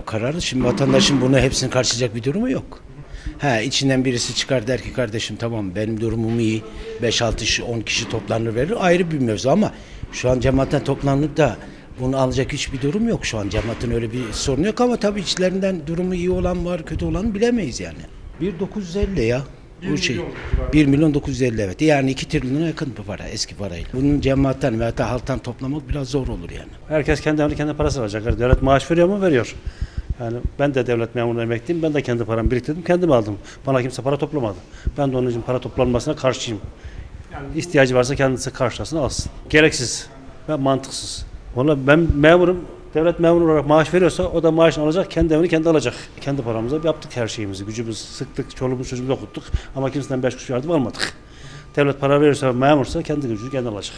kararlı. Şimdi vatandaşın bunu hepsini karşılayacak bir durumu yok. İçinden birisi çıkar der ki kardeşim tamam benim durumum iyi. 5-6-10 kişi toplanır verir ayrı bir mevzu ama şu an cemaatten toplanıp da bunu alacak hiçbir durum yok şu an. Cemaatin öyle bir sorunu yok ama tabii içlerinden durumu iyi olan var, kötü olan bilemeyiz yani. 1.950 ya. Bu şey 1.950.000 evet. Yani 2 trilyona yakın bir para eski parayla. Bunun cemaatten veya da halktan toplamak biraz zor olur yani. Herkes kendi parası alacak. Devlet maaş veriyor mu? Veriyor. Yani ben de devlet memuru emekliyim. Ben de kendi paramı biriktirdim. Kendim aldım. Bana kimse para toplamadı. Ben de onun için para toplanmasına karşıyım. Yani ihtiyacı varsa kendisi karşılasın alsın. Gereksiz ve mantıksız. Vallahi ben memurum. Devlet memuru olarak maaş veriyorsa o da maaşını alacak, kendi evini kendi alacak. Kendi paramıza yaptık her şeyimizi, gücümüzü sıktık, çoluğumuzu çocuğumuzu okuttuk ama kimseden 5 kuruş yardım almadık. Devlet para verirse memursa kendi gücünü kendi alacak.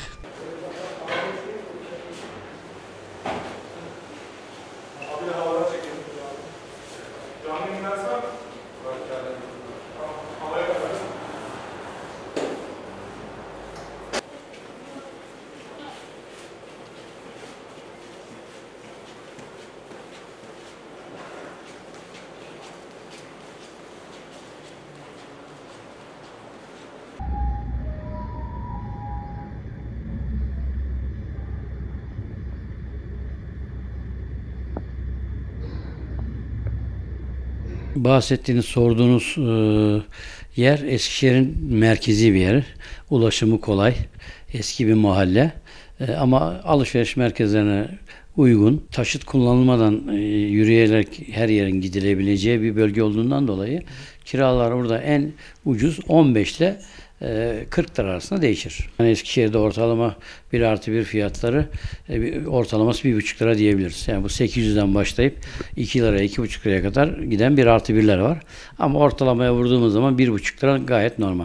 Bahsettiğiniz, sorduğunuz yer Eskişehir'in merkezi bir yer. Ulaşımı kolay. Eski bir mahalle. Ama alışveriş merkezlerine uygun. Taşıt kullanılmadan yürüyerek her yerin gidilebileceği bir bölge olduğundan dolayı kiralar burada en ucuz 15 ile 40 lira arasında değişir. Yani Eskişehir'de ortalama 1+1 fiyatları ortalaması 1,5 lira diyebiliriz. Yani bu 800'den başlayıp 2 liraya 2,5 liraya kadar giden 1+1'ler var. Ama ortalamaya vurduğumuz zaman 1,5 lira gayet normal.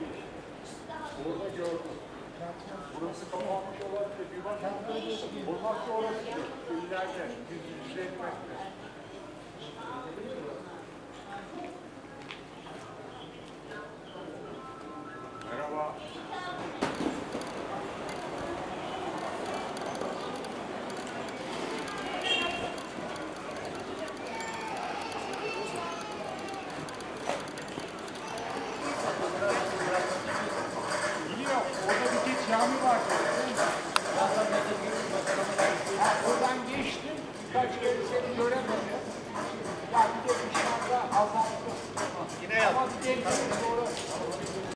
Cami var. Oradan geçtim. Kaç kere seni göremedim.